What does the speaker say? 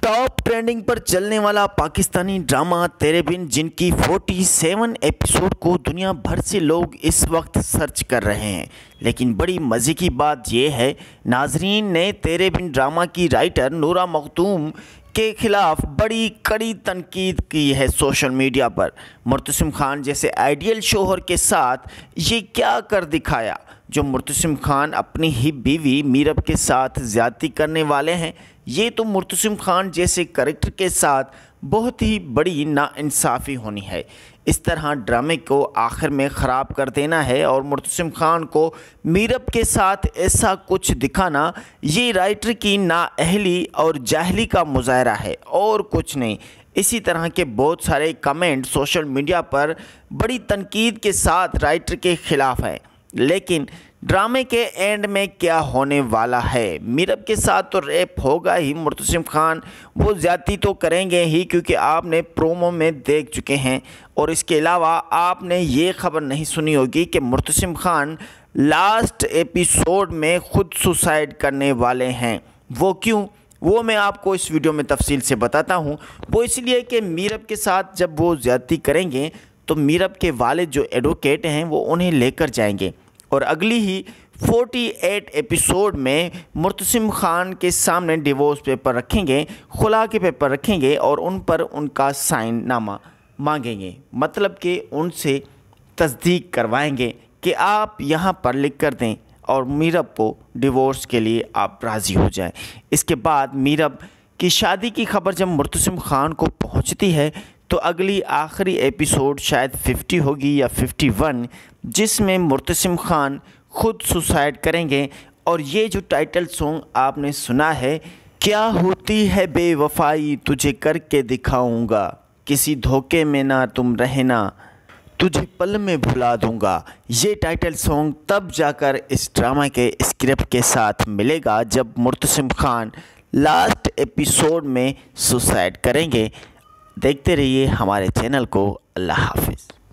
Top trending पर चलने वाला पाकिस्तानी ड्रामा तेरे बिन, जिनकी 47 एपिसोड को दुनिया भर से लोग इस वक्त सर्च कर रहे हैं। लेकिन बड़ी मज़े की बात यह है, नाजरीन ने तेरे बिन ड्रामा की राइटर नूरा मखदूम के खिलाफ बड़ी कड़ी तनकीद की है सोशल मीडिया पर। मुर्तसिम खान जैसे आइडियल शोहर के साथ ये क्या कर दिखाया। जो मुर्तसिम खान अपनी ही बीवी मीरब के साथ ज़्यादती करने वाले हैं, ये तो मुर्तसिम खान जैसे कैरेक्टर के साथ बहुत ही बड़ी नाइंसाफ़ी होनी है। इस तरह ड्रामे को आखिर में ख़राब कर देना है और मुर्तसिम खान को मीरब के साथ ऐसा कुछ दिखाना, ये राइटर की नाअहली और जाहली का मुजाहरा है और कुछ नहीं। इसी तरह के बहुत सारे कमेंट सोशल मीडिया पर बड़ी तनकीद के साथ राइटर के ख़िलाफ़ है। लेकिन ड्रामे के एंड में क्या होने वाला है? मीरब के साथ तो रेप होगा ही, मुर्तसिम खान वो ज़्यादती तो करेंगे ही, क्योंकि आपने प्रोमो में देख चुके हैं। और इसके अलावा आपने ये खबर नहीं सुनी होगी कि मुर्तसिम खान लास्ट एपिसोड में ख़ुद सुसाइड करने वाले हैं। वो क्यों, वो मैं आपको इस वीडियो में तफसील से बताता हूँ। वो इसलिए कि मीरब के साथ जब वो ज़्यादती करेंगे तो मीरब के वालिद जो एडवोकेट हैं वो उन्हें लेकर जाएंगे और अगली ही 48 एपिसोड में मुर्तसिम खान के सामने डिवोर्स पेपर रखेंगे, खुला के पेपर रखेंगे और उन पर उनका साइन नामा मांगेंगे। मतलब कि उनसे तस्दीक करवाएंगे कि आप यहाँ पर लिख कर दें और मीरब को डिवोर्स के लिए आप राज़ी हो जाएं। इसके बाद मीरब की शादी की खबर जब मुर्तसिम खान को पहुँचती है तो अगली आखिरी एपिसोड शायद 50 होगी या 51, जिसमें मुर्तसिम खान खुद सुसाइड करेंगे। और ये जो टाइटल सॉन्ग आपने सुना है, क्या होती है बेवफाई तुझे करके दिखाऊंगा, किसी धोखे में ना तुम रहना, तुझे पल में भुला दूंगा। ये टाइटल सॉन्ग तब जाकर इस ड्रामा के स्क्रिप्ट के साथ मिलेगा जब मुर्तसिम खान लास्ट एपिसोड में सुसाइड करेंगे। देखते रहिए हमारे चैनल को। अल्लाह हाफिज़।